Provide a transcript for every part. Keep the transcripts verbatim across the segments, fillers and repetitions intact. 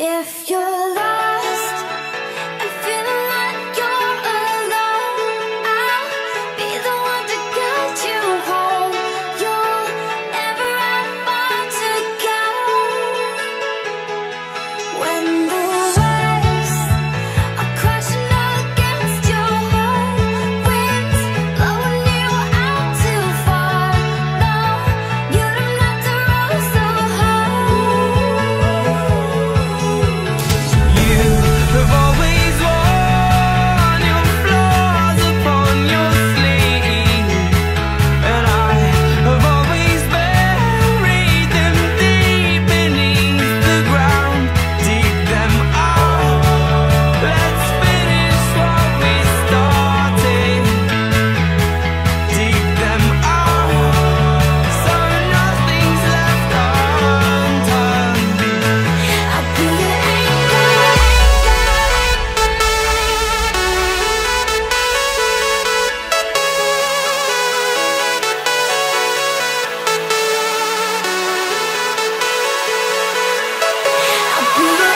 If you're lost and feeling like you're alone, I'll be the one to guide you home. You'll never have far to go. When the waves are crashing against your heart, winds blowing you out too far. No, you don't have to row so hard. Have always worn your flaws upon your sleeve, and I have always buried them deep beneath the ground. Dig them out, let's finish what we started. Dig them out, so nothing's left undone. I'll be your anchor. I'll be your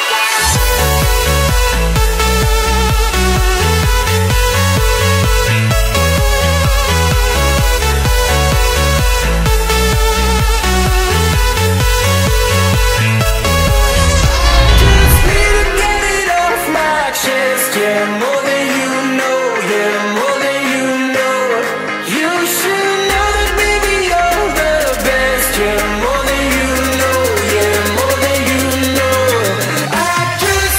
Just need to get it off my chest, yeah, more than you know, yeah, more than you know. You should know that, baby, you're the best, yeah, more than you know, yeah, more than you know. I just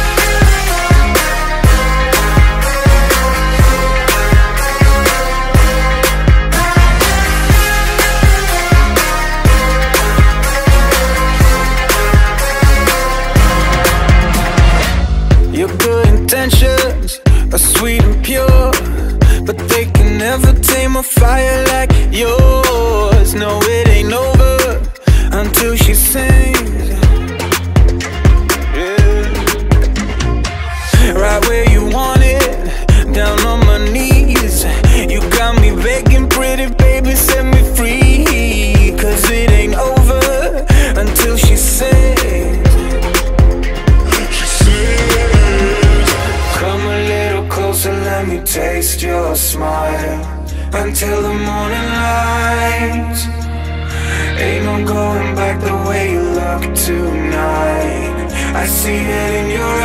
Your good intentions are sweet and pure, but they can never tame a fire like yours. No, it ain't over until she sings. Yeah. Right where you want it, down on my knees. You got me begging, pretty baby, set me free. Cause it ain't over until she sings. Come a little closer, let me taste your smile until the morning light. Ain't no going back the way you look tonight. I see it in your